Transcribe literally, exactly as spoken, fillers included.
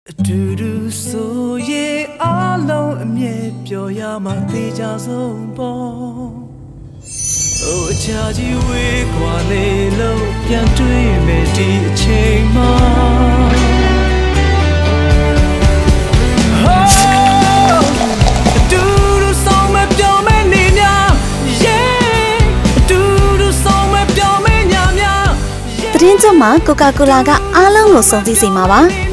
တူတူဆိုရင်အလုံးအမြဲပြောရမှာသိကြဆုံးပေါ့။အိုအချာကြီးဝေးကွာနေလို့ပြန်တွေ့မယ်ဒီအချိန်မှာသတင်းကြမှာကိုကာကိုလာကအားလုံးကိုစုံစည်းစီမှာပါ